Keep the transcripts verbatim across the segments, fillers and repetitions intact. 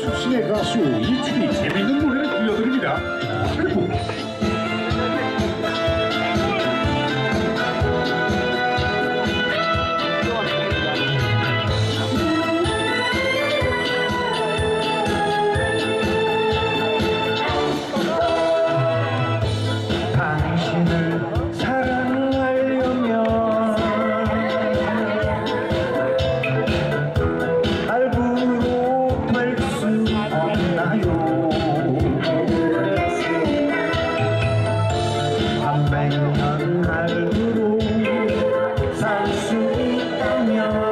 출신의 가수 이춘이 재밌는 노래를 들려드립니다. 팔부. 당신을 사랑하려면 할부로 될 수 없나요? 한백년 할부로 살 수 있다면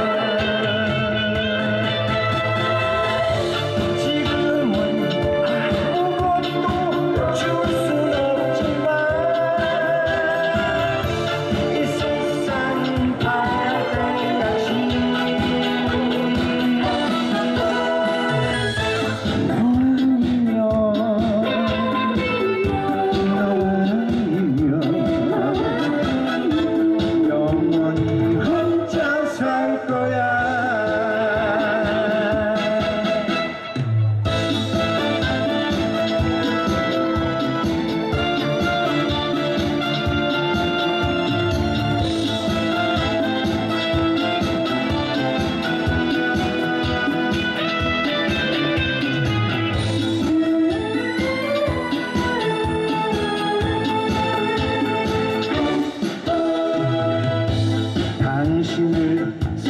당신을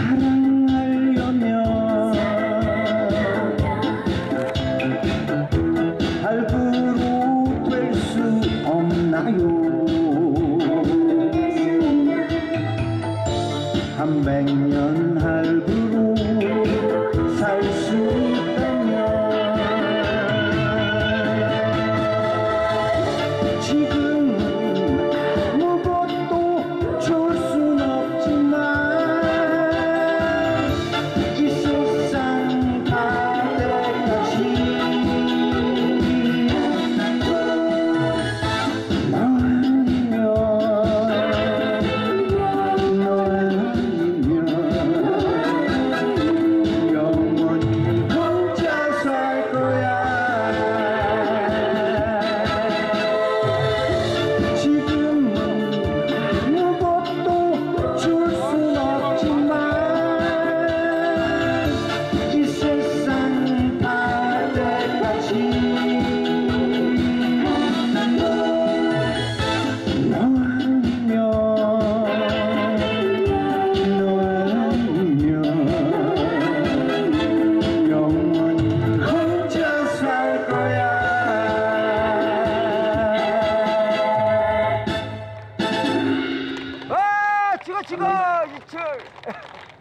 사랑하려면 할부로 될 수 없나요? 한백년 할부로 살 수 있다면 지금은 아무것도 줄 순 없지만 찍어 찍어 이철